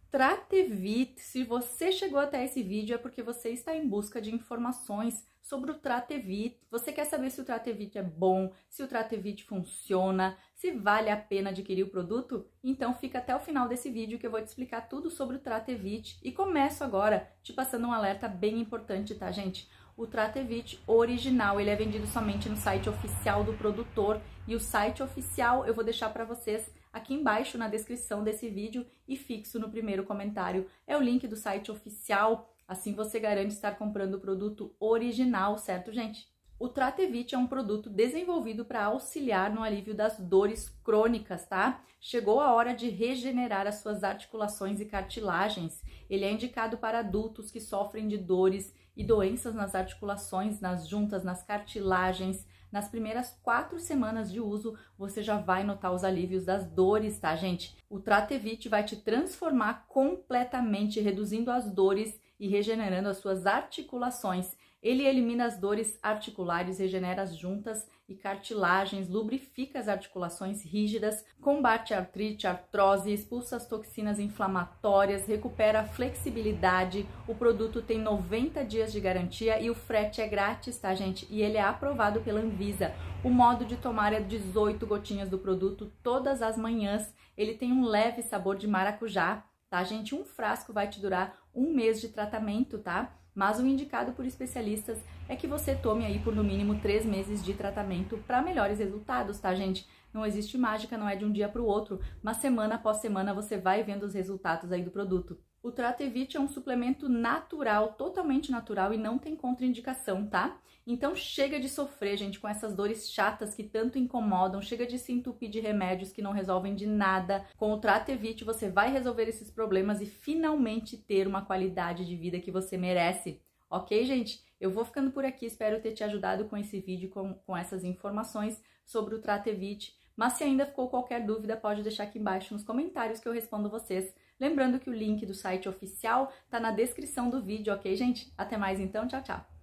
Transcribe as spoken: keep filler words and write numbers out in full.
Tratevit, se você chegou até esse vídeo é porque você está em busca de informações sobre o Tratevit. Você quer saber se o Tratevit é bom, se o Tratevit funciona, se vale a pena adquirir o produto? Então fica até o final desse vídeo que eu vou te explicar tudo sobre o Tratevit. E começo agora te passando um alerta bem importante, tá, gente? O Tratevit original, ele é vendido somente no site oficial do produtor, e o site oficial eu vou deixar para vocês aqui embaixo na descrição desse vídeo e fixo no primeiro comentário. É o link do site oficial, assim você garante estar comprando o produto original, certo, gente? O Tratevit é um produto desenvolvido para auxiliar no alívio das dores crônicas, tá? Chegou a hora de regenerar as suas articulações e cartilagens. Ele é indicado para adultos que sofrem de dores e doenças nas articulações, nas juntas, nas cartilagens. Nas primeiras quatro semanas de uso, você já vai notar os alívios das dores, tá, gente? O Tratevit vai te transformar completamente, reduzindo as dores e regenerando as suas articulações. Ele elimina as dores articulares, regenera as juntas e cartilagens, lubrifica as articulações rígidas, combate a artrite, artrose, expulsa as toxinas inflamatórias, recupera a flexibilidade. O produto tem noventa dias de garantia e o frete é grátis, tá, gente? E ele é aprovado pela Anvisa. O modo de tomar é dezoito gotinhas do produto todas as manhãs. Ele tem um leve sabor de maracujá, tá, gente? Um frasco vai te durar um mês de tratamento, tá? Mas o indicado por especialistas é que você tome aí por no mínimo três meses de tratamento para melhores resultados, tá, gente? Não existe mágica, não é de um dia para o outro, mas semana após semana você vai vendo os resultados aí do produto. O Tratevit é um suplemento natural, totalmente natural e não tem contraindicação, tá? Então chega de sofrer, gente, com essas dores chatas que tanto incomodam, chega de se entupir de remédios que não resolvem de nada. Com o Tratevit você vai resolver esses problemas e finalmente ter uma qualidade de vida que você merece. Ok, gente? Eu vou ficando por aqui, espero ter te ajudado com esse vídeo, com, com essas informações sobre o Tratevit. Mas se ainda ficou qualquer dúvida, pode deixar aqui embaixo nos comentários que eu respondo vocês. Lembrando que o link do site oficial tá na descrição do vídeo, ok, gente? Até mais então, tchau, tchau!